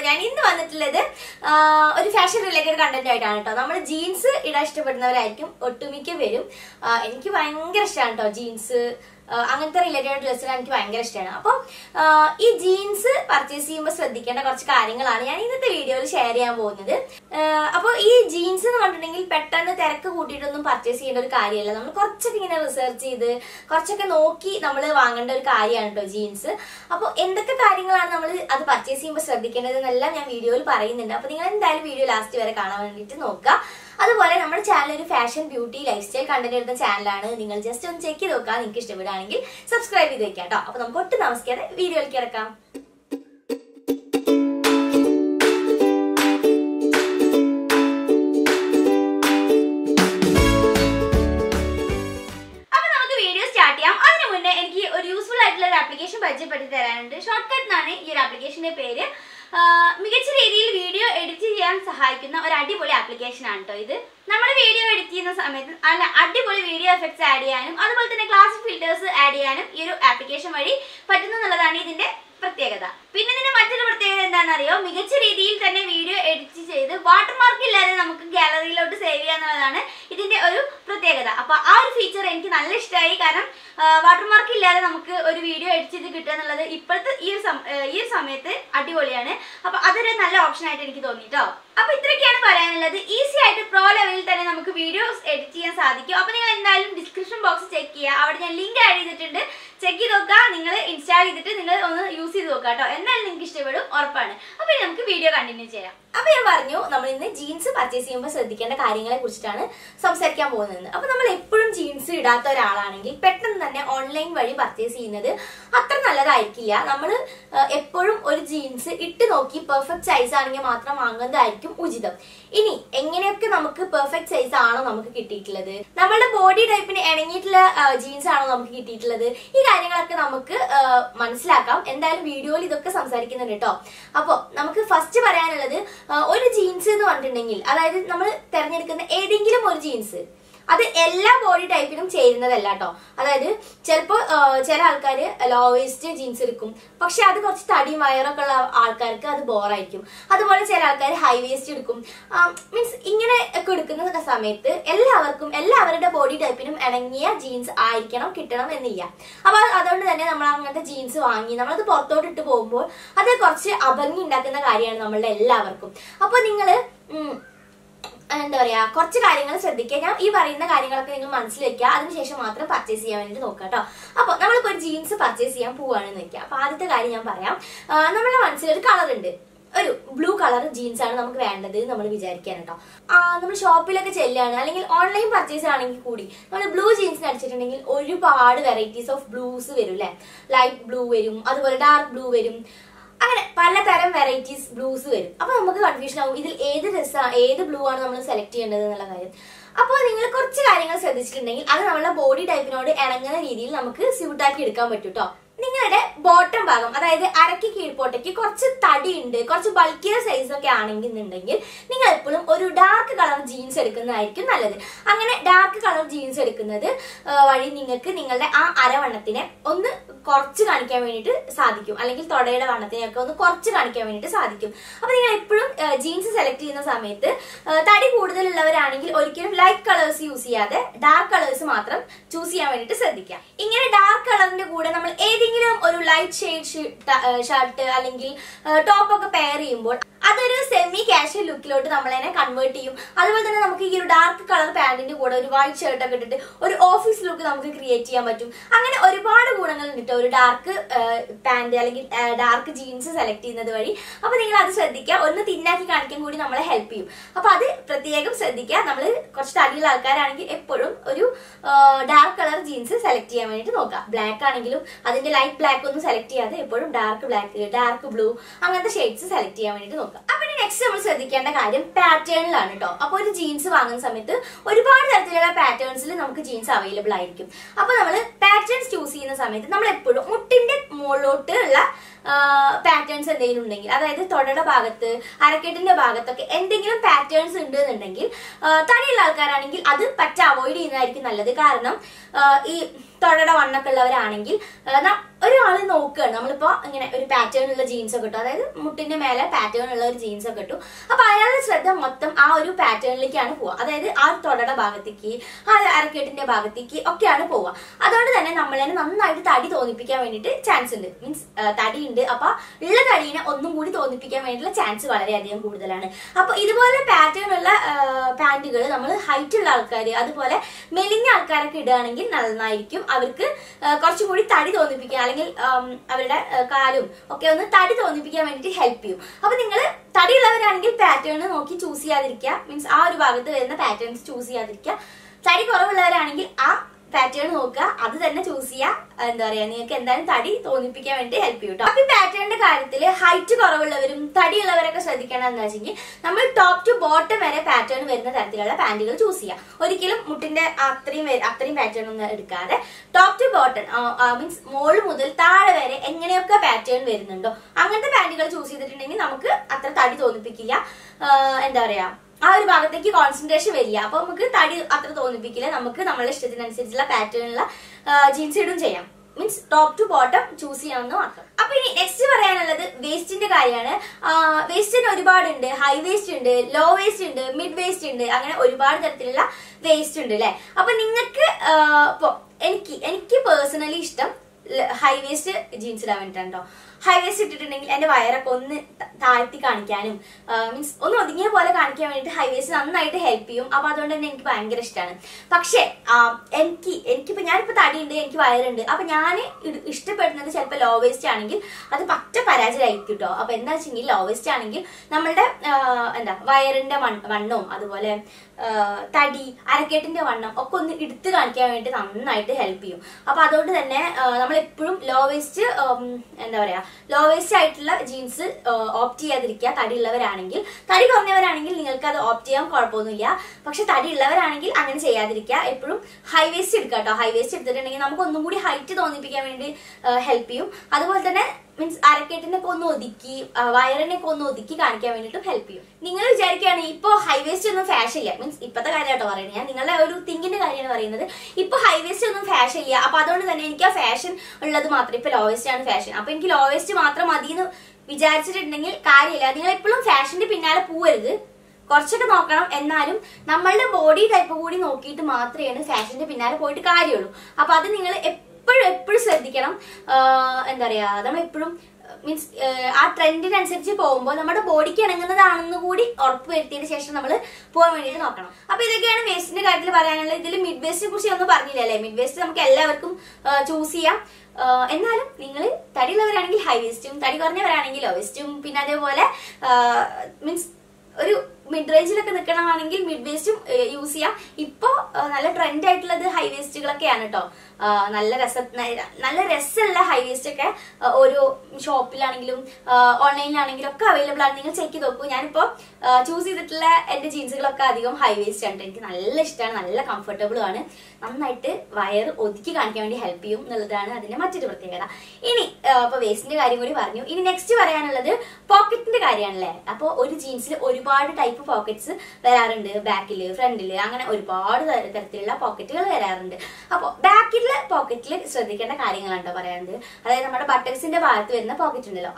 അപ്പോൾ ഞാൻ ഇന്ന് വന്നിട്ടുള്ളത് ഒരു ഫാഷൻ റിലേറ്റഡ് കണ്ടന്റ് ആയിട്ടാണ് കേട്ടോ. നമ്മൾ ജീൻസ് ഇടാൻ ഇഷ്ടപ്പെടുന്നവരായിരിക്കും ഒട്ടുമിക്ക പേരും. എനിക്ക് ഭയങ്കര ഇഷ്ടമാണ് കേട്ടോ ജീൻസ്, അങ്ങനത്തെ റിലേറ്റഡ് ഡ്രസ്സിന് എനിക്ക് ഭയങ്കര ഇഷ്ടമാണ്. അപ്പോൾ ഈ ജീൻസ് പർച്ചേസ് ചെയ്യുമ്പോൾ ശ്രദ്ധിക്കേണ്ട കുറച്ച് കാര്യങ്ങളാണ് ഞാൻ ഇന്നത്തെ വീഡിയോയിൽ ഷെയർ ചെയ്യാൻ പോകുന്നത്. അപ്പോൾ ഈ ജീൻസ് എന്ന് പറഞ്ഞിട്ടുണ്ടെങ്കിൽ പെട്ടെന്ന് തിരക്ക് കൂട്ടിയിട്ടൊന്നും പർച്ചേസ് ചെയ്യേണ്ട ഒരു കാര്യമല്ല. നമ്മൾ കുറച്ചൊക്കെ ഇങ്ങനെ റിസർച്ച് ചെയ്ത് കുറച്ചൊക്കെ നോക്കി നമ്മൾ വാങ്ങേണ്ട ഒരു കാര്യമാണ് കേട്ടോ ജീൻസ്. അപ്പോൾ എന്തൊക്കെ കാര്യങ്ങളാണ് നമ്മൾ അത് പർച്ചേസ് ചെയ്യുമ്പോൾ ശ്രദ്ധിക്കേണ്ടതെന്നെല്ലാം ഞാൻ വീഡിയോയിൽ പറയുന്നുണ്ട്. അപ്പോൾ നിങ്ങൾ എന്തായാലും വീഡിയോ ലാസ്റ്റ് വരെ കാണാൻ വേണ്ടിയിട്ട് നോക്കുക. അതുപോലെ നമ്മുടെ ചാനൽ ഒരു fashion beauty lifestyle content എടുത്ത ചാനലാണ്. നിങ്ങൾ ജസ്റ്റ് ഒന്ന് ചെക്ക് ചെയ്ത് നോക്കുക. നിങ്ങൾക്ക് ഇഷ്ടപ്പെടുകയാണെങ്കിൽ സബ്സ്ക്രൈബ് ചെയ്ത് വെക്കാം കേട്ടോ. അപ്പൊ നമുക്ക് ഒട്ടും താമസിക്കാതെ വീഡിയോയിലേക്ക് കിടക്കാം. അപ്പൊ നമുക്ക് വീഡിയോ സ്റ്റാർട്ട് ചെയ്യാം. അതിനു മുന്നേ എനിക്ക് ഒരു യൂസ്ഫുൾ ആയിട്ടുള്ള ഒരു ആപ്ലിക്കേഷൻ പരിചയപ്പെടുത്തി തരാനുണ്ട്. ഷോർട്ട്കട്ട് എന്നാണ് ഈ ഒരു ആപ്ലിക്കേഷന്റെ പേര്. മികച്ച രീതിയിൽ വീഡിയോ എഡിറ്റ് ചെയ്യാൻ സഹായിക്കുന്ന ഒരു അടിപൊളി ആപ്ലിക്കേഷൻ ആണ് കേട്ടോ ഇത്. നമ്മൾ വീഡിയോ എഡിറ്റ് ചെയ്യുന്ന സമയത്ത് നല്ല അടിപൊളി വീഡിയോ എഫക്ട്സ് ആഡ് ചെയ്യാനും അതുപോലെ തന്നെ ക്ലാസിക് ഫിൽറ്റേഴ്സ് ആഡ് ചെയ്യാനും ഈ ഒരു ആപ്ലിക്കേഷൻ വഴി പറ്റുന്നുള്ളതാണ് ഇതിന്റെ പ്രത്യേകത. പിന്നെ ഇതിന്റെ മറ്റൊരു പ്രത്യേകത എന്താണെന്നറിയോ, മികച്ച രീതിയിൽ തന്നെ വീഡിയോ എഡിറ്റ് ചെയ്ത് വാട്ടർമാർക്ക് ഇല്ലാതെ നമുക്ക് ഗാലറിയിലോട്ട് സേവ് ചെയ്യാന്നുള്ളതാണ് ഇതിന്റെ ഒരു പ്രത്യേകത. അപ്പൊ ആ ഒരു ഫീച്ചർ എനിക്ക് നല്ല ഇഷ്ടമായി. കാരണം വാട്ടർമാർക്ക് ഇല്ലാതെ നമുക്ക് ഒരു വീഡിയോ എഡിറ്റ് ചെയ്ത് കിട്ടുക എന്നുള്ളത് ഇപ്പോഴത്തെ ഈ ഒരു സമയത്ത് അടിപൊളിയാണ്. അപ്പൊ അതൊരു നല്ല ഓപ്ഷൻ ആയിട്ട് എനിക്ക് തോന്നിട്ടോ. അപ്പൊ ഇത്രയൊക്കെയാണ് പറയാനുള്ളത്. ഈസി ആയിട്ട് പ്രോ ലെവലിൽ തന്നെ നമുക്ക് വീഡിയോസ് എഡിറ്റ് ചെയ്യാൻ സാധിക്കും. അപ്പൊ നിങ്ങൾ എന്തായാലും ഡിസ്ക്രിപ്ഷൻ ബോക്സ് ചെക്ക് ചെയ്യുക. അവിടെ ഞാൻ ലിങ്ക് ആഡ് ചെയ്തിട്ടുണ്ട്. ചെക്ക് ചെയ്ത് നോക്കുക. നിങ്ങൾ ഇൻസ്റ്റാൾ ചെയ്തിട്ട് നിങ്ങൾ ഒന്ന് യൂസ് ചെയ്ത് നോക്കുക കേട്ടോ. എന്തായാലും നിങ്ങൾക്ക് ഇഷ്ടപ്പെടും, ഉറപ്പാണ്. അപ്പൊ നമുക്ക് വീഡിയോ കണ്ടിന്യൂ ചെയ്യാം. അപ്പൊ ഞാൻ പറഞ്ഞു നമ്മൾ ഇന്ന് ജീൻസ് പർച്ചേസ് ചെയ്യുമ്പോൾ ശ്രദ്ധിക്കേണ്ട കാര്യങ്ങളെ കുറിച്ചിട്ടാണ് സംസാരിക്കാൻ പോകുന്നത്. അപ്പൊ നമ്മൾ എപ്പോഴും ജീൻസ് ഇടാത്ത ഒരാളാണെങ്കിൽ പെട്ടെന്ന് തന്നെ ഓൺലൈൻ വഴി പർച്ചേസ് ചെയ്യുന്നത് അത്ര നല്ലതായിരിക്കില്ല. നമ്മൾ എപ്പോഴും ഒരു ജീൻസ് ഇട്ട് നോക്കി പെർഫെക്റ്റ് സൈസ് ആണെങ്കിൽ മാത്രം വാങ്ങുന്നതായിരിക്കും ഉചിതം. ഇനി എങ്ങനെയൊക്കെ നമുക്ക് പെർഫെക്റ്റ് സൈസ് ആണോ നമുക്ക് കിട്ടിയിട്ടുള്ളത്, നമ്മളുടെ ബോഡി ടൈപ്പിന് ഇണങ്ങിയിട്ടുള്ള ജീൻസ് ആണോ നമുക്ക് കിട്ടിയിട്ടുള്ളത്, ഈ കാര്യങ്ങളൊക്കെ നമുക്ക് മനസ്സിലാക്കാം. എന്തായാലും വീഡിയോയിൽ ഇതൊക്കെ സംസാരിക്കുന്നുണ്ട് കേട്ടോ. അപ്പൊ നമുക്ക് ഫസ്റ്റ് പറയാനുള്ളത്, ഒരു ജീൻസ് എന്ന് പറഞ്ഞിട്ടുണ്ടെങ്കിൽ അതായത് നമ്മൾ തിരഞ്ഞെടുക്കുന്ന ഏതെങ്കിലും ഒരു ജീൻസ് അത് എല്ലാ ബോഡി ടൈപ്പിനും ചേരുന്നതല്ല കേട്ടോ. അതായത് ചിലപ്പോൾ ചില ആൾക്കാർ ലോ വേസ്റ്റ് ജീൻസ് എടുക്കും, പക്ഷെ അത് കുറച്ച് തടിയും വയറൊക്കെ ഉള്ള ആൾക്കാർക്ക് അത് ബോറായിരിക്കും. അതുപോലെ ചില ആൾക്കാർ ഹൈ വേസ്റ്റ് എടുക്കും. മീൻസ് ഇങ്ങനെ ഒക്കെ എടുക്കുന്ന സമയത്ത് എല്ലാവരുടെ ബോഡി ടൈപ്പിനും ഇണങ്ങിയ ജീൻസ് ആയിരിക്കണം കിട്ടണം എന്നില്ല. അപ്പൊ അതുകൊണ്ട് തന്നെ നമ്മൾ അങ്ങനത്തെ ജീൻസ് വാങ്ങി നമ്മളത് പുറത്തോട്ട് ഇട്ട് പോകുമ്പോൾ അത് കുറച്ച് അഭംഗി ഉണ്ടാക്കുന്ന കാര്യമാണ് നമ്മളുടെ എല്ലാവർക്കും. അപ്പൊ നിങ്ങള് എന്താ പറയാ, കുറച്ച് കാര്യങ്ങൾ ശ്രദ്ധിക്കുക. ഞാൻ ഈ പറയുന്ന കാര്യങ്ങളൊക്കെ നിങ്ങൾ മനസ്സിൽ വെക്കുക. അതിനുശേഷം മാത്രം പർച്ചേസ് ചെയ്യാൻ വേണ്ടിട്ട് നോക്കുക കേട്ടോ. അപ്പൊ നമ്മളിപ്പോ ഒരു ജീൻസ് പർച്ചേസ് ചെയ്യാൻ പോവാണെന്ന് വെക്കുക. അപ്പൊ ആദ്യത്തെ കാര്യം ഞാൻ പറയാം, നമ്മുടെ മനസ്സിലൊരു കളർ ഉണ്ട്. ഒരു ബ്ലൂ കളർ ജീൻസ് ആണ് നമുക്ക് വേണ്ടത് നമ്മൾ വിചാരിക്കാൻ കേട്ടോ. നമ്മൾ ഷോപ്പിലൊക്കെ ചെല്ലുകയാണ് അല്ലെങ്കിൽ ഓൺലൈൻ പർച്ചേസ് ആണെങ്കിൽ കൂടി നമ്മൾ ബ്ലൂ ജീൻസിന് അടിച്ചിട്ടുണ്ടെങ്കിൽ ഒരുപാട് വെറൈറ്റീസ് ഓഫ് ബ്ലൂസ് വരും അല്ലെ. ലൈറ്റ് ബ്ലൂ വരും, അതുപോലെ ഡാർക്ക് ബ്ലൂ വരും, അങ്ങനെ പലതരം വെറൈറ്റീസ് ബ്ലൂസ് വരും. അപ്പൊ നമുക്ക് കൺഫ്യൂഷൻ ആവും ഇതിൽ ഏത് ബ്ലൂ ആണ് നമ്മൾ സെലക്ട് ചെയ്യേണ്ടത് എന്നുള്ള കാര്യം. അപ്പോൾ നിങ്ങൾ കുറച്ച് കാര്യങ്ങൾ ശ്രദ്ധിച്ചിട്ടുണ്ടെങ്കിൽ അത് നമ്മളുടെ ബോഡി ടൈപ്പിനോട് ഇണങ്ങുന്ന രീതിയിൽ നമുക്ക് സ്യൂട്ടാക്കി എടുക്കാൻ പറ്റും കേട്ടോ. നിങ്ങളുടെ ബോട്ടം ഭാഗം അതായത് അരക്ക് കീഴ്പോട്ടേക്ക് കുറച്ച് തടി ഉണ്ട്, കുറച്ച് ബൾക്കിയ സൈസ് ഒക്കെ ആണെന്നുണ്ടെങ്കിൽ നിങ്ങൾ എപ്പോഴും ഒരു ഡാർക്ക് കളർ ജീൻസ് എടുക്കുന്നതായിരിക്കും നല്ലത്. അങ്ങനെ ഡാർക്ക് കളർ ജീൻസ് എടുക്കുന്നത് വഴി നിങ്ങൾക്ക് നിങ്ങളുടെ ആ അരവണ്ണത്തിനെ ഒന്ന് കുറച്ച് കാണിക്കാൻ വേണ്ടിയിട്ട് സാധിക്കും, അല്ലെങ്കിൽ തൊടയുടെ വണ്ണത്തിനെയൊക്കെ ഒന്ന് കുറച്ച് കാണിക്കാൻ വേണ്ടിയിട്ട് സാധിക്കും. അപ്പൊ നിങ്ങൾ എപ്പോഴും ജീൻസ് സെലക്ട് ചെയ്യുന്ന സമയത്ത് തടി കൂടുതലുള്ളവരാണെങ്കിൽ ഒരിക്കലും ലൈറ്റ് കളേഴ്സ് യൂസ് ചെയ്യാതെ ഡാർക്ക് കളേഴ്സ് മാത്രം ചൂസ് ചെയ്യാൻ വേണ്ടിയിട്ട് ശ്രദ്ധിക്കാം. ഇങ്ങനെ ഡാർക്ക് കളറിന്റെ കൂടെ നമ്മൾ ഏതെങ്കിലും ഒരു ലൈറ്റ് ഷെയ്ഡ് ഷർട്ട് അല്ലെങ്കിൽ ടോപ്പ് ഒക്കെ പെയർ ചെയ്യുമ്പോൾ അതൊരു സെമി കാഷ്വൽ ലുക്കിലോട്ട് നമ്മളതിനെ കൺവേർട്ട് ചെയ്യും. അതുപോലെ തന്നെ നമുക്ക് ഈ ഒരു ഡാർക്ക് കളർ പാന്റിന്റെ കൂടെ ഒരു വൈറ്റ് ഷർട്ട് ഒക്കെ ഇട്ടിട്ട് ഒരു ഓഫീസ് ലുക്ക് നമുക്ക് ക്രിയേറ്റ് ചെയ്യാൻ പറ്റും. അങ്ങനെ ഒരുപാട് ഗുണങ്ങൾ ഉണ്ട് ഒരു ഡാർക്ക് പാന്റ് അല്ലെങ്കിൽ ഡാർക്ക് ജീൻസ് സെലക്ട് ചെയ്യുന്നത് വഴി. അപ്പൊ നിങ്ങൾ അത് ശ്രദ്ധിക്കുക. ഒന്ന് തിന്നാക്കി കാണിക്കാൻ കൂടി നമ്മളെ ഹെൽപ്പ് ചെയ്യും. അപ്പൊ അത് പ്രത്യേകം ശ്രദ്ധിക്കുക. നമ്മൾ കുറച്ച് തടിയുള്ള ആൾക്കാരാണെങ്കിൽ എപ്പോഴും ഒരു ഡാർക്ക് കളർ ജീൻസ് സെലക്ട് ചെയ്യാൻ വേണ്ടിയിട്ട് നോക്കുക. ബ്ലാക്ക് ആണെങ്കിലും അതിന്റെ ലൈറ്റ് ബ്ലാക്ക് ഒന്നും സെലക്ട് ചെയ്യാതെ എപ്പോഴും ഡാർക്ക് ബ്ലാക്ക്, ഡാർക്ക് ബ്ലൂ അങ്ങനത്തെ ഷെയ്ഡ്സ് സെലക്ട് ചെയ്യാൻ വേണ്ടിയിട്ട് നോക്കുക. അപ്പൊ നെക്സ്റ്റ് നമ്മൾ ശ്രദ്ധിക്കേണ്ട കാര്യം പാറ്റേണിലാണ് കേട്ടോ. അപ്പൊ ഒരു ജീൻസ് വാങ്ങുന്ന സമയത്ത് ഒരുപാട് തരത്തിലുള്ള പാറ്റേൺസിൽ നമുക്ക് ജീൻസ് അവൈലബിൾ ആയിരിക്കും. അപ്പൊ നമ്മൾ പാറ്റേൺസ് ചൂസ് ചെയ്യുന്ന സമയത്ത് നമ്മൾ എപ്പോഴും മുട്ടിന്റെ മുകളിലോട്ട് ഉള്ള പാറ്റേൺസ് എന്തെങ്കിലും ഉണ്ടെങ്കിൽ, അതായത് തൊടയുടെ ഭാഗത്ത് അരക്കെട്ടിന്റെ ഭാഗത്തൊക്കെ എന്തെങ്കിലും പാറ്റേൺസ് ഉണ്ട് എന്നുണ്ടെങ്കിൽ തടിയുള്ള ആൾക്കാരാണെങ്കിൽ അത് അവോയ്ഡ് ചെയ്യുന്നതായിരിക്കും നല്ലത്. കാരണം ഈ തൊടയുടെ വണ്ണൊക്കെ ഉള്ളവരാണെങ്കിൽ ഒരാൾ നോക്കുകയാണ്, നമ്മളിപ്പോ ഇങ്ങനെ ഒരു പാറ്റേൺ ഉള്ള ജീൻസ് ഒക്കെ ഇട്ടു, അതായത് മുട്ടിന്റെ മേലെ പാറ്റേൺ ഉള്ള ഒരു ജീൻസ് ഒക്കെ ഇട്ടു. അപ്പൊ അയാളുടെ ശ്രദ്ധ മൊത്തം ആ ഒരു പാറ്റേണിലേക്കാണ് പോവുക, അതായത് ആ തൊടയുടെ ഭാഗത്തേക്ക് ആ അരക്കെട്ടിന്റെ ഭാഗത്തേക്ക് ഒക്കെയാണ് പോവുക. അതുകൊണ്ട് തന്നെ നമ്മളെ നന്നായിട്ട് തടി തോന്നിപ്പിക്കാൻ വേണ്ടിയിട്ട് ചാൻസ് ഉണ്ട്. മീൻസ് തടി ഉണ്ട്, അപ്പൊ ഉള്ള തടീനെ ഒന്നും കൂടി തോന്നിപ്പിക്കാൻ വേണ്ടിയിട്ടുള്ള ചാൻസ് വളരെയധികം കൂടുതലാണ്. അപ്പൊ ഇതുപോലെ പാറ്റേൺ ഉള്ള പാന്റുകൾ നമ്മൾ ഹൈറ്റ് ഉള്ള ആൾക്കാർ അതുപോലെ മെലിഞ്ഞ ആൾക്കാരൊക്കെ ഇടുകയാണെങ്കിൽ നന്നായിരിക്കും. അവർക്ക് കുറച്ചും കൂടി തടി തോന്നിപ്പിക്കാൻ അല്ലെങ്കിൽ അവരുടെ കാലും ഒക്കെ ഒന്ന് തടി തോന്നിപ്പിക്കാൻ വേണ്ടിയിട്ട് ഹെൽപ്പ് ചെയ്യും. അപ്പൊ നിങ്ങൾ തടിയുള്ളവരാണെങ്കിൽ പാറ്റേൺ നോക്കി ചൂസ് ചെയ്യാതിരിക്കുക, മീൻസ് ആ ഒരു ഭാഗത്ത് വരുന്ന പാറ്റേൺസ് ചൂസ് ചെയ്യാതിരിക്കുക. തടി കുറവുള്ളവരാണെങ്കിൽ ആ പാറ്റേൺ നോക്കുക, അത് തന്നെ ചൂസ് ചെയ്യുക. എന്താ പറയാ, നിങ്ങൾക്ക് എന്തായാലും തടി തോന്നിപ്പിക്കാൻ വേണ്ടി ഹെൽപ്പ് ചെയ്യും കേട്ടോ. അപ്പൊ ഈ പാറ്റേണിന്റെ കാര്യത്തിൽ ഹൈറ്റ് കുറവുള്ളവരും തടിയുള്ളവരൊക്കെ ശ്രദ്ധിക്കണം എന്താ വെച്ചെങ്കിൽ നമ്മൾ ടോപ്പ് ടു ബോട്ടം വരെ പാറ്റേൺ വരുന്ന തരത്തിലുള്ള പാന്റുകൾ ചൂസ് ചെയ്യുക. ഒരിക്കലും മുട്ടിന്റെ അത്രയും പാറ്റേൺ ഒന്നും എടുക്കാതെ ടോപ്പ് ടു ബോട്ടം മീൻസ് മോള് മുതൽ താഴെ വരെ എങ്ങനെയൊക്കെ പാറ്റേൺ വരുന്നുണ്ടോ അങ്ങനത്തെ പാന്റുകൾ ചൂസ് ചെയ്തിട്ടുണ്ടെങ്കിൽ നമുക്ക് അത്ര തടി തോന്നിപ്പിക്കില്ല. എന്താ പറയാ, ആ ഒരു ഭാഗത്തേക്ക് കോൺസെൻട്രേഷൻ വരില്ല. അപ്പൊ നമുക്ക് തടി അത്ര തോന്നിപ്പിക്കില്ല. നമുക്ക് നമ്മളുടെ ഇഷ്ടത്തിനനുസരിച്ചുള്ള പാറ്റേണിലുള്ള ജീൻസ് ഇടും ചെയ്യാം. Means top to bottom choose ചെയ്യാമെന്ന് മാത്രം. അപ്പൊ ഇനി നെക്സ്റ്റ് പറയാനുള്ളത് വേസ്റ്റിന്റെ കാര്യമാണ്. വേസ്റ്റിന് ഒരുപാടുണ്ട്. ഹൈ വേസ്റ്റ് ഉണ്ട്, ലോ വേസ്റ്റ് ഉണ്ട്, മിഡ് വേസ്റ്റ് ഉണ്ട്, അങ്ങനെ ഒരുപാട് തരത്തിലുള്ള വേസ്റ്റ് ഉണ്ട് അല്ലെ. അപ്പൊ നിങ്ങൾക്ക് ഇപ്പൊ എനിക്ക് പേഴ്സണലി ഇഷ്ടം ഹൈ വേസ്റ്റ് ജീൻസ് ഇടാൻ വേണ്ടിട്ടുണ്ടോ. ഹൈ വേസ്റ്റ് ഇട്ടിട്ടുണ്ടെങ്കിൽ എന്റെ വയറൊക്കെ ഒന്ന് താഴ്ത്തി കാണിക്കാനും മീൻസ് ഒന്ന് ഒതുങ്ങിയ പോലെ കാണിക്കാൻ വേണ്ടിയിട്ട് ഹൈ വേസ്റ്റ് നന്നായിട്ട് ഹെൽപ്പ് ചെയ്യും. അപ്പൊ അതുകൊണ്ട് തന്നെ എനിക്ക് ഭയങ്കര ഇഷ്ടമാണ്. പക്ഷെ എനിക്കിപ്പോ ഞാനിപ്പോ തടിയുണ്ട്, എനിക്ക് വയറുണ്ട്, അപ്പൊ ഞാൻ ഇഷ്ടപ്പെടുന്നത് ചിലപ്പോൾ ലോ വേസ്റ്റ് ആണെങ്കിൽ അത് പറ്റ പരാജയമായിരിക്കും കേട്ടോ. അപ്പൊ എന്താ വെച്ചെങ്കിൽ ലോ വേസ്റ്റ് ആണെങ്കിൽ നമ്മളുടെ വയറിന്റെ വണ്ണവും അതുപോലെ തടി അരക്കെട്ടിന്റെ വണ്ണം ഒക്കെ ഒന്ന് എടുത്തു കാണിക്കാൻ വേണ്ടി നന്നായിട്ട് ഹെൽപ്പ് ചെയ്യും. അപ്പൊ അതുകൊണ്ട് തന്നെ നമ്മളെപ്പോഴും ലോ വേസ്റ്റ് എന്താ പറയാ ലോ വേസ്റ്റ് ആയിട്ടുള്ള ജീൻസ് ഓപ്റ്റ് ചെയ്യാതിരിക്കുക. തടി ഉള്ളവരാണെങ്കിൽ, തടി കുറഞ്ഞവരാണെങ്കിൽ നിങ്ങൾക്ക് അത് ഓപ്റ്റ് ചെയ്യാൻ കുഴപ്പമൊന്നുമില്ല. പക്ഷെ തടി ഉള്ളവരാണെങ്കിൽ അങ്ങനെ ചെയ്യാതിരിക്കുക. എപ്പോഴും ഹൈ വേസ്റ്റ് എടുക്കുക കേട്ടോ. ഹൈ വേസ്റ്റ് എടുത്തിട്ടുണ്ടെങ്കിൽ നമുക്ക് ഒന്നും കൂടി ഹൈറ്റ് തോന്നിപ്പിക്കാൻ വേണ്ടി ഹെൽപ്പ് ചെയ്യും. അതുപോലെ തന്നെ മീൻസ് അരക്കെട്ടിനൊക്കെ ഒന്ന് ഒതുക്കി വയറിനൊക്കെ ഒന്ന് ഒതുക്കി കാണിക്കാൻ വേണ്ടിയിട്ടും ഹെൽപ്പ് ചെയ്യും. നിങ്ങൾ വിചാരിക്കുകയാണ് ഇപ്പൊ ഹൈ വേസ്റ്റ് ഒന്നും ഫാഷൻ ഇല്ല, മീൻസ് ഇപ്പത്തെ കാര്യമായിട്ടോ പറയുന്നത്, ഞാൻ നിങ്ങളുടെ ഒരു തിങ്കിന്റെ കാര്യമാണ് പറയുന്നത്. ഇപ്പൊ ഹൈ വേസ്റ്റ് ഒന്നും ഫാഷൻ ഇല്ല, അപ്പൊ അതുകൊണ്ട് തന്നെ എനിക്ക് ആ ഫാഷൻ ഉള്ളത് മാത്രം ഇപ്പൊ ലോ വേസ്റ്റ് ആണ് ഫാഷൻ. അപ്പൊ എനിക്ക് ലോ വേസ്റ്റ് മാത്രം മതി എന്ന് വിചാരിച്ചിട്ടുണ്ടെങ്കിൽ കാര്യമില്ല. നിങ്ങൾ എപ്പോഴും ഫാഷന്റെ പിന്നാലെ പോവരുത്, കുറച്ചൊക്കെ നോക്കണം. എന്നാലും നമ്മളുടെ ബോഡി ടൈപ്പ് കൂടി നോക്കിയിട്ട് മാത്രമേ ഫാഷന്റെ പിന്നാലെ പോയിട്ട് കാര്യമുള്ളൂ. അപ്പൊ അത് നിങ്ങൾ എപ്പോഴും ശ്രദ്ധിക്കണം. എന്താ പറയാ, നമ്മളെപ്പോഴും മീൻസ് ആ ട്രെൻഡിനനുസരിച്ച് പോകുമ്പോൾ നമ്മുടെ ബോഡിക്ക് ഇണങ്ങുന്നതാണെന്ന് കൂടി ഉറപ്പ് വരുത്തിയതിനു ശേഷം നമ്മൾ പോകാൻ വേണ്ടിയിട്ട് നോക്കണം. അപ്പൊ ഇതൊക്കെയാണ് വേസ്റ്റിന്റെ കാര്യത്തിൽ പറയാനുള്ളത്. ഇതിൽ മിഡ് വേസ്റ്റിനെ കുറിച്ച് ഒന്നും പറഞ്ഞില്ല അല്ലെ. മിഡ് വേസ്റ്റ് നമുക്ക് എല്ലാവർക്കും ചൂസ് ചെയ്യാം. എന്നാലും നിങ്ങൾ തടിയുള്ളവരാണെങ്കിൽ ഹൈ വേസ്റ്റും, തടി കുറഞ്ഞവരാണെങ്കിൽ ലോ വേസ്റ്റും, പിന്നെ അതേപോലെ മീൻസ് ഒരു മിഡ് റേഞ്ചിലൊക്കെ നിൽക്കണമെങ്കിൽ മിഡ് വേസ്റ്റും യൂസ് ചെയ്യാം. ഇപ്പൊ നല്ല ട്രെൻഡ് ആയിട്ടുള്ളത് ഹൈ വേസ്റ്റുകളൊക്കെയാണ് കേട്ടോ. നല്ല രസമുള്ള ഹൈ വേസ്റ്റ് ഒക്കെ ഓരോ ഷോപ്പിലാണെങ്കിലും ഓൺലൈനിലാണെങ്കിലും ഒക്കെ അവൈലബിൾ ആണ്. നിങ്ങൾ ചെക്ക് ചെയ്ത് നോക്കൂ. ഞാനിപ്പോ ചൂസ് ചെയ്തിട്ടുള്ള എന്റെ ജീൻസുകളൊക്കെ അധികം ഹൈ വേസ്റ്റ് ആണ്. എനിക്ക് നല്ല ഇഷ്ടമാണ്, നല്ല കംഫർട്ടബിളും ആണ്. നന്നായിട്ട് വയറ് ഒതുക്കി കാണിക്കാൻ വേണ്ടി ഹെൽപ്പ് ചെയ്യും എന്നുള്ളതാണ് അതിന്റെ മറ്റൊരു പ്രത്യേകത. ഇനി ഇപ്പൊ വേസ്റ്റിന്റെ കാര്യം കൂടി പറഞ്ഞു. ഇനി നെക്സ്റ്റ് പറയാനുള്ളത് പോക്കറ്റിന്റെ കാര്യമാണല്ലേ. അപ്പൊ ഒരു ജീൻസിൽ ഒരുപാട് ടൈപ്പ് പോക്കറ്റ്സ് വരാറുണ്ട്. ബാക്കില്, ഫ്രണ്ടില്, അങ്ങനെ ഒരുപാട് തരത്തിലുള്ള പോക്കറ്റുകൾ വരാറുണ്ട്. അപ്പൊ ബാക്കിലെ പോക്കറ്റിൽ ശ്രദ്ധിക്കേണ്ട കാര്യങ്ങളാണ് പറയാറുണ്ട്. അതായത് നമ്മുടെ ബട്ടക്സിന്റെ ഭാഗത്ത് വരുന്ന പോക്കറ്റ് ഉണ്ടല്ലോ,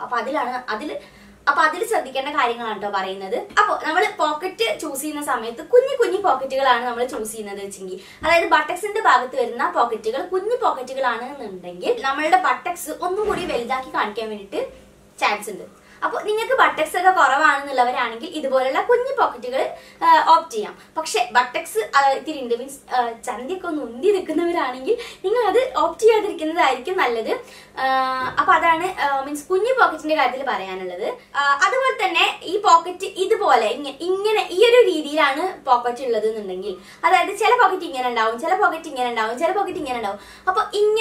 അപ്പൊ അതിൽ ശ്രദ്ധിക്കേണ്ട കാര്യങ്ങളാണ് കേട്ടോ പറയുന്നത്. അപ്പോൾ നമ്മൾ പോക്കറ്റ് ചൂസ് ചെയ്യുന്ന സമയത്ത് കുഞ്ഞു പോക്കറ്റുകളാണ് നമ്മൾ ചൂസ് ചെയ്യുന്നത് വെച്ചെങ്കിൽ, അതായത് ബട്ടക്സിന്റെ ഭാഗത്ത് വരുന്ന പോക്കറ്റുകൾ കുഞ്ഞു പോക്കറ്റുകളാണ് എന്നുണ്ടെങ്കിൽ നമ്മളുടെ ബട്ടക്സ് ഒന്നും കൂടി വലുതാക്കി കാണിക്കാൻ വേണ്ടിയിട്ട് ചാൻസ് ഉണ്ട്. അപ്പോൾ നിങ്ങൾക്ക് ബട്ടക്സ് ഒക്കെ കുറവാണെന്നുള്ളവരാണെങ്കിൽ ഇതുപോലുള്ള കുഞ്ഞു പോക്കറ്റുകൾ ഓപ്റ്റ് ചെയ്യാം. പക്ഷെ ബട്ടക്സ് ഇത്തിരി ഉണ്ട്, മീൻസ് ചന്തിയൊക്കെ ഒന്ന് ഉന്തി നിൽക്കുന്നവരാണെങ്കിൽ നിങ്ങൾ അത് ഓപ്റ്റ് ചെയ്യാതിരിക്കുന്നതായിരിക്കും നല്ലത്. അപ്പൊ അതാണ് മീൻസ് കുഞ്ഞു പോക്കറ്റിന്റെ കാര്യത്തിൽ പറയാനുള്ളത്. അതുപോലെ തന്നെ ഈ പോക്കറ്റ് ഇതുപോലെ ഇങ്ങനെ ഈ ഒരു രീതിയിലാണ് പോക്കറ്റ് ഉള്ളത് എന്നുണ്ടെങ്കിൽ, അതായത് ചില പോക്കറ്റ് ഇങ്ങനെ ഉണ്ടാവും, ചില പോക്കറ്റ് ഇങ്ങനെ ഉണ്ടാവും, ചില പോക്കറ്റ് ഇങ്ങനെ ഉണ്ടാവും. അപ്പൊ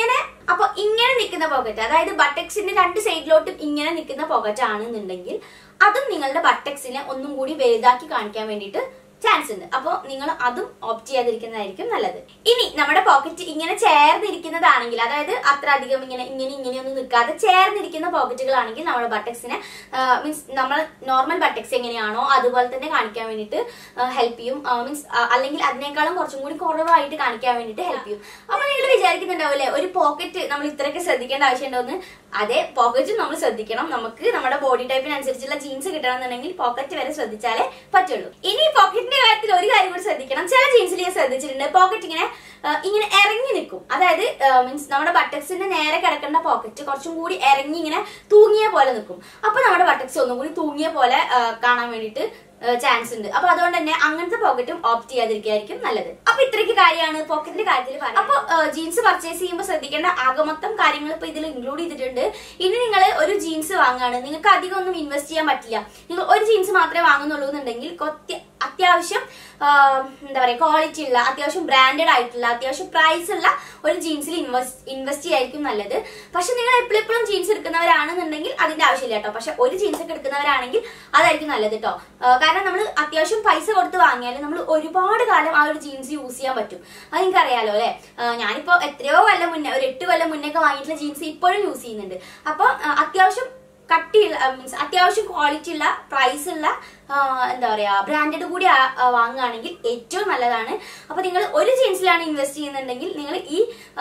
ഇങ്ങനെ നിൽക്കുന്ന പോക്കറ്റ്, അതായത് ബട്ടക്സിന്റെ രണ്ട് സൈഡിലോട്ടും ഇങ്ങനെ നിൽക്കുന്ന പോക്കറ്റ് ആണെന്നുണ്ടെങ്കിൽ അതും നിങ്ങളുടെ ബട്ടക്സിനെ ഒന്നും കൂടി വലുതാക്കി കാണിക്കാൻ വേണ്ടിയിട്ട് ചാൻസ് ഉണ്ട്. അപ്പോൾ നിങ്ങൾ അതും ഓപ്റ്റ് ചെയ്യാതിരിക്കുന്നതായിരിക്കും നല്ലത്. ഇനി നമ്മുടെ പോക്കറ്റ് ഇങ്ങനെ ചേർന്നിരിക്കുന്നതാണെങ്കിൽ, അതായത് അത്ര അധികം ഇങ്ങനെയൊന്നും നിൽക്കാതെ ചേർന്നിരിക്കുന്ന പോക്കറ്റുകളാണെങ്കിൽ നമ്മുടെ ബട്ടക്സിനെ മീൻസ് നമ്മൾ നോർമൽ ബട്ടക്സ് എങ്ങനെയാണോ അതുപോലെ തന്നെ കാണിക്കാൻ വേണ്ടിയിട്ട് ഹെൽപ്പ് ചെയ്യും. മീൻസ് അല്ലെങ്കിൽ അതിനേക്കാളും കുറച്ചും കൂടി കുറവായിട്ട് കാണിക്കാൻ വേണ്ടിയിട്ട് ഹെൽപ്പ് ചെയ്യും. അപ്പൊ നിങ്ങൾ വിചാരിക്കുന്നുണ്ടാവില്ലേ ഒരു പോക്കറ്റ് നമ്മൾ ഇത്രയൊക്കെ ശ്രദ്ധിക്കേണ്ട ആവശ്യമുണ്ടോന്ന്? അതെ, പോക്കറ്റും നമ്മൾ ശ്രദ്ധിക്കണം. നമുക്ക് നമ്മുടെ ബോഡി ടൈപ്പിനനുസരിച്ചുള്ള ജീൻസ് കിട്ടണമെന്നുണ്ടെങ്കിൽ പോക്കറ്റ് വരെ ശ്രദ്ധിച്ചാലേ പറ്റുള്ളൂ. ഇനി പോക്കറ്റിന്റെ കാര്യത്തിൽ ഒരു കാര്യം കൂടി ശ്രദ്ധിക്കണം. ചില ജീൻസിൽ ഞാൻ ശ്രദ്ധിച്ചിട്ടുണ്ട്, പോക്കറ്റ് ഇങ്ങനെ ഇറങ്ങി നിൽക്കും. അതായത് മീൻസ് നമ്മുടെ ബട്ടക്സിന്റെ നേരെ കിടക്കേണ്ട പോക്കറ്റ് കുറച്ചും കൂടി ഇറങ്ങി ഇങ്ങനെ തൂങ്ങിയ പോലെ നിൽക്കും. അപ്പൊ നമ്മുടെ ബട്ടക്സ് ഒന്നും കൂടി തൂങ്ങിയ പോലെ കാണാൻ വേണ്ടിയിട്ട് ചാൻസ് ഉണ്ട്. അപ്പൊ അതുകൊണ്ട് തന്നെ അങ്ങനത്തെ പോക്കറ്റും ഓപ്റ്റ് ചെയ്യാതിരിക്കുകയായിരിക്കും നല്ലത്. അപ്പൊ ഇത്രയ്ക്ക് കാര്യമാണ് പോക്കറ്റിന്റെ കാര്യത്തിൽ പറയുന്നത്. അപ്പൊ ജീൻസ് പർച്ചേസ് ചെയ്യുമ്പോൾ ശ്രദ്ധിക്കേണ്ട ആകെ മൊത്തം കാര്യങ്ങൾ ഇപ്പൊ ഇതിൽ ഇൻക്ലൂഡ് ചെയ്തിട്ടുണ്ട്. ഇനി നിങ്ങൾ ഒരു ജീൻസ് വാങ്ങുകയാണ്, നിങ്ങൾക്ക് അധികം ഒന്നും ഇൻവെസ്റ്റ് ചെയ്യാൻ പറ്റില്ല, നിങ്ങൾ ഒരു ജീൻസ് മാത്രമേ വാങ്ങുന്നുള്ളൂ എന്നുണ്ടെങ്കിൽ അത്യാവശ്യം എന്താ പറയുക ക്വാളിറ്റി ഉള്ള, അത്യാവശ്യം ബ്രാൻഡഡ് ആയിട്ടുള്ള, അത്യാവശ്യം പ്രൈസ് ഉള്ള ഒരു ജീൻസിൽ ഇൻവെസ്റ്റ് ചെയ്യായിരിക്കും നല്ലത്. പക്ഷെ നിങ്ങൾ എപ്പോഴും ജീൻസ് എടുക്കുന്നവരാണെന്നുണ്ടെങ്കിൽ അതിന്റെ ആവശ്യമില്ല കേട്ടോ. പക്ഷെ ഒരു ജീൻസ് ഒക്കെ എടുക്കുന്നവരാണെങ്കിൽ അതായിരിക്കും നല്ലത് കേട്ടോ. കാരണം നമ്മൾ അത്യാവശ്യം പൈസ കൊടുത്ത് വാങ്ങിയാൽ നമ്മൾ ഒരുപാട് കാലം ആ ഒരു ജീൻസ് യൂസ് ചെയ്യാൻ പറ്റും. അത് നിങ്ങൾക്ക് അറിയാലോ അല്ലെ. ഞാനിപ്പോ എത്രയോ കൊല്ലം മുന്നേ, ഒരു 8 കൊല്ലം മുന്നേ ഒക്കെ വാങ്ങിയിട്ടുള്ള ജീൻസ് ഇപ്പോഴും യൂസ് ചെയ്യുന്നുണ്ട്. അപ്പൊ അത്യാവശ്യം കട്ടിയുള്ള മീൻസ് അത്യാവശ്യം ക്വാളിറ്റി ഉള്ള, പ്രൈസ് ഉള്ള, എന്താ പറയാ ബ്രാൻഡഡ് കൂടി വാങ്ങുകയാണെങ്കിൽ ഏറ്റവും നല്ലതാണ്. അപ്പൊ നിങ്ങൾ ഒരു ജീൻസിലാണ് ഇൻവെസ്റ്റ് ചെയ്യുന്നുണ്ടെങ്കിൽ നിങ്ങൾ ഈ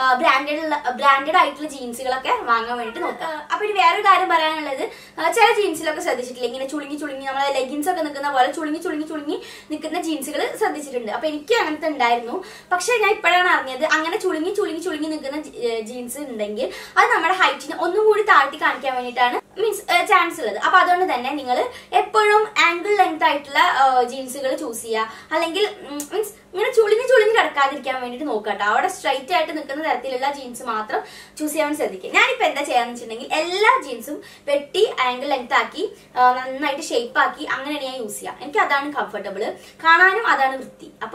ബ്രാൻഡഡ് ആയിട്ടുള്ള ജീൻസുകളൊക്കെ വാങ്ങാൻ വേണ്ടിട്ട് നോക്കുക. അപ്പൊ ഇനി വേറൊരു കാര്യം പറയാനുള്ളത്, ചില ജീൻസിലൊക്കെ ശ്രദ്ധിച്ചിട്ടില്ല ഇങ്ങനെ ചുളുങ്ങി നമ്മളെ ലെഗിൻസ് ഒക്കെ നിൽക്കുന്ന പോലെ ചുളുങ്ങി നിൽക്കുന്ന ജീൻസുകൾ ശ്രദ്ധിച്ചിട്ടുണ്ട്. അപ്പൊ എനിക്ക് അങ്ങനത്തെ ഉണ്ടായിരുന്നു. പക്ഷെ ഞാൻ ഇപ്പോഴാണ് അറിഞ്ഞത് അങ്ങനെ ചുളുങ്ങി നിൽക്കുന്ന ജീൻസ് ഉണ്ടെങ്കിൽ അത് നമ്മുടെ ഹൈറ്റിനെ ഒന്നും കൂടി താഴ്ത്തി കാണിക്കാൻ വേണ്ടിയിട്ടാണ് മീൻസ് ചാൻസ് ഉള്ളത്. അപ്പൊ അതുകൊണ്ട് തന്നെ നിങ്ങൾ എപ്പോഴും ആംഗിൾ ലെങ്ത് ആയിട്ടുള്ള ജീൻസുകൾ ചൂസ് ചെയ്യുക. അല്ലെങ്കിൽ മീൻസ് ഇങ്ങനെ ചുളിഞ്ഞ് കിടക്കാതിരിക്കാൻ വേണ്ടിയിട്ട് നോക്കട്ടോ. അവിടെ സ്ട്രൈറ്റ് ആയിട്ട് നിൽക്കുന്ന തരത്തിലുള്ള ജീൻസ് മാത്രം ചൂസ് ചെയ്യാൻ ശ്രദ്ധിക്കുക. ഞാനിപ്പോ എന്താ ചെയ്യാന്ന് വെച്ചിട്ടുണ്ടെങ്കിൽ എല്ലാ ജീൻസും വെട്ടി ആംഗിൾ ലെങ്ത് ആക്കി നന്നായിട്ട് ഷേപ്പ് ആക്കി അങ്ങനെയാണ് ഞാൻ യൂസ് ചെയ്യുക. എനിക്ക് അതാണ് കംഫർട്ടബിൾ, കാണാനും അതാണ് വൃത്തി. അപ്പൊ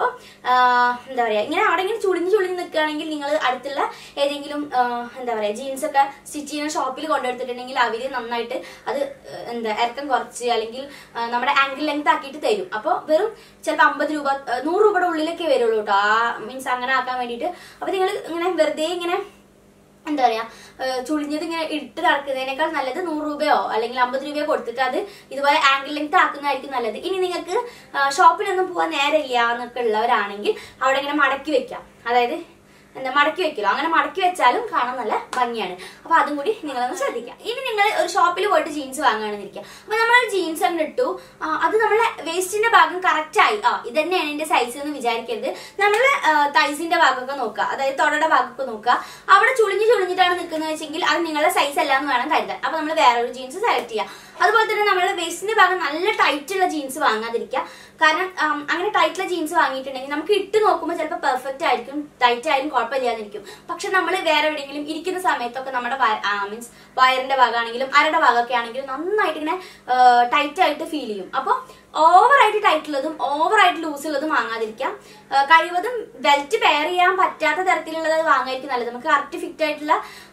എന്താ പറയാ ഇങ്ങനെ അവിടെ ഇങ്ങനെ ചുളിഞ്ഞ് നിൽക്കുകയാണെങ്കിൽ നിങ്ങൾ അടുത്തുള്ള ഏതെങ്കിലും എന്താ പറയാ ജീൻസ് ഒക്കെ സ്റ്റിച്ച് ചെയ്യുന്ന ഷോപ്പിൽ കൊണ്ടുവരുത്തിട്ടുണ്ടെങ്കിൽ അവര് നന്നായിട്ട് അത് എന്താ ഇറക്കം കുറച്ച് അല്ലെങ്കിൽ നമ്മുടെ ആംഗിൾ ലെങ്ത് ആക്കിയിട്ട് തരും. അപ്പൊ വെറും ചിലപ്പോൾ 50 രൂപ 100 രൂപയുടെ ഉള്ളിലൊക്കെ വരുള്ളൂ കേട്ടോ. മീൻസ് അങ്ങനെ ആക്കാൻ വേണ്ടിയിട്ട്. അപ്പൊ നിങ്ങൾ ഇങ്ങനെ വെറുതെ ഇങ്ങനെ എന്താ പറയാ ചുളിഞ്ഞത് ഇങ്ങനെ ഇട്ട് നടക്കുന്നതിനേക്കാൾ നല്ലത് 100 രൂപയോ അല്ലെങ്കിൽ 50 രൂപയോ കൊടുത്തിട്ട് അത് ഇതുപോലെ ആംഗിൾ ലെങ്ത് ആക്കുന്നതായിരിക്കും നല്ലത്. ഇനി നിങ്ങൾക്ക് ഷോപ്പിലൊന്നും പോകാൻ നേരമില്ല എന്നൊക്കെ ഉള്ളവരാണെങ്കിൽ അവിടെ ഇങ്ങനെ മടക്കി വെക്കാം. അതായത് എന്താ മടക്കി വെക്കലോ, അങ്ങനെ മടക്കി വെച്ചാലും കാണാൻ നല്ല ഭംഗിയാണ്. അപ്പൊ അതും കൂടി നിങ്ങളൊന്ന് ശ്രദ്ധിക്കാം. ഇനി നിങ്ങൾ ഒരു ഷോപ്പിൽ പോയിട്ട് ജീൻസ് വാങ്ങുകയാണെന്ന് ഇരിക്കുക. അപ്പൊ നമ്മളൊരു ജീൻസ് അങ്ങ് ഇട്ടു, അത് നമ്മളെ വേസ്റ്റിന്റെ ഭാഗം കറക്റ്റ് ആയി, ഇത് തന്നെയാണ് എന്റെ സൈസ് എന്ന് വിചാരിക്കരുത്. നമ്മളെ തൈസിന്റെ ഭാഗമൊക്കെ നോക്കുക, അതായത് തൊടയുടെ ഭാഗമൊക്കെ നോക്കുക. അവിടെ ചുളിഞ്ഞിട്ടാണ് നിൽക്കുന്നത് വെച്ചെങ്കിൽ അത് നിങ്ങളുടെ സൈസ് അല്ല എന്ന് വേണം കരുതാൻ. അപ്പൊ നമ്മൾ വേറൊരു ജീൻസ് സെലക്ട് ചെയ്യാം. അതുപോലെ തന്നെ നമ്മുടെ വേസ്റ്റിന്റെ ഭാഗം നല്ല ടൈറ്റ് ഉള്ള ജീൻസ് വാങ്ങാതിരിക്കുക. കാരണം അങ്ങനെ ടൈറ്റുള്ള ജീൻസ് വാങ്ങിയിട്ടുണ്ടെങ്കിൽ നമുക്ക് ഇട്ട് നോക്കുമ്പോൾ ചിലപ്പോൾ പെർഫെക്റ്റ് ആയിരിക്കും, ടൈറ്റ് ആയാലും കുഴപ്പമില്ലാതിരിക്കും. പക്ഷെ നമ്മൾ വേറെ എവിടെയെങ്കിലും ഇരിക്കുന്ന സമയത്തൊക്കെ നമ്മുടെ മീൻസ് വയറിന്റെ ഭാഗമാണെങ്കിലും അരയുടെ ഭാഗമൊക്കെ ആണെങ്കിലും നന്നായിട്ട് ഇങ്ങനെ ടൈറ്റ് ആയിട്ട് ഫീൽ ചെയ്യും. അപ്പോൾ ഓവറായിട്ട് ടൈറ്റുള്ളതും ഓവറായിട്ട് ലൂസുള്ളതും വാങ്ങാതിരിക്കാം. കഴിവതും ബെൽറ്റ് പെയർ ചെയ്യാൻ പറ്റാത്ത തരത്തിലുള്ളത് വാങ്ങായിരിക്കും നല്ലത്. നമുക്ക് കറക്റ്റ് ഫിറ്റ് ആയിട്ടുള്ള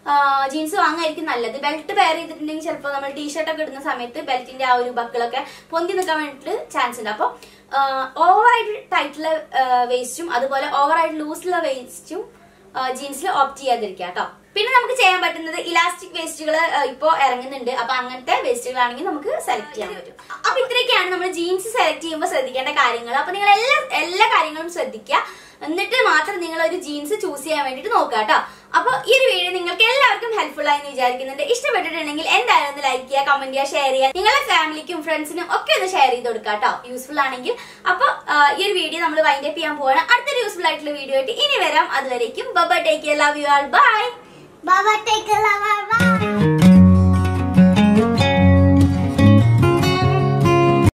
ജീൻസ് വാങ്ങായിരിക്കും നല്ലത്. ബെൽറ്റ് പെയർ ചെയ്തിട്ടുണ്ടെങ്കിൽ ചിലപ്പോൾ നമ്മൾ ടീഷർട്ടൊക്കെ ഇടുന്ന സമയത്ത് ബെൽറ്റിന്റെ ആ ഒരു ബക്കിളൊക്കെ പൊന്തി നിൽക്കാൻ വേണ്ടിയിട്ട് ചാൻസ് ഉണ്ട്. അപ്പോൾ ഓവറായിട്ട് ടൈറ്റുള്ള വേസ്റ്റും അതുപോലെ ഓവറായിട്ട് ലൂസുള്ള വേസ്റ്റും ജീൻസിൽ ഓപ്റ്റ് ചെയ്യാതിരിക്കുക കേട്ടോ. പിന്നെ നമുക്ക് ചെയ്യാൻ പറ്റുന്നത് ഇലാസ്റ്റിക് വേസ്റ്റുകൾ ഇപ്പോൾ ഇറങ്ങുന്നുണ്ട്. അപ്പൊ അങ്ങനത്തെ വേസ്റ്റുകളാണെങ്കിൽ നമുക്ക് സെലക്ട് ചെയ്യാൻ പറ്റും. അപ്പൊ ഇത്രയൊക്കെയാണ് നമ്മൾ ജീൻസ് സെലക്ട് ചെയ്യുമ്പോൾ ശ്രദ്ധിക്കേണ്ട കാര്യങ്ങൾ. അപ്പൊ നിങ്ങൾ എല്ലാ കാര്യങ്ങളും ശ്രദ്ധിക്കുക. എന്നിട്ട് മാത്രം നിങ്ങൾ ഒരു ജീൻസ് ചൂസ് ചെയ്യാൻ വേണ്ടിയിട്ട് നോക്കുക കേട്ടോ. അപ്പൊ ഈ ഒരു വീഡിയോ നിങ്ങൾക്ക് എല്ലാവർക്കും ഹെൽപ്ഫുൾ ആയി എന്ന് വിചാരിക്കുന്നുണ്ട്. ഇഷ്ടപ്പെട്ടിട്ടുണ്ടെങ്കിൽ എന്തായാലും ഒന്ന് ലൈക്ക് ചെയ്യുക, കമന്റ് ചെയ്യുക, ഷെയർ ചെയ്യുക. നിങ്ങളുടെ ഫാമിലിക്കും ഫ്രണ്ട്സിനും ഒക്കെ ഒന്ന് ഷെയർ ചെയ്ത് കൊടുക്കുക കേട്ടോ, യൂസ്ഫുൾ ആണെങ്കിൽ. അപ്പൊ ഈ ഒരു വീഡിയോ നമ്മൾ വൈൻഡ് അപ്പ് ചെയ്യാൻ പോവാണ്. അടുത്തൊരു യൂസ്ഫുൾ ആയിട്ടുള്ള വീഡിയോ ആയിട്ട് ഇനി വരാം. അതുവരേക്കും bye, take care, love you all, bye. Baba, take a love. Bye.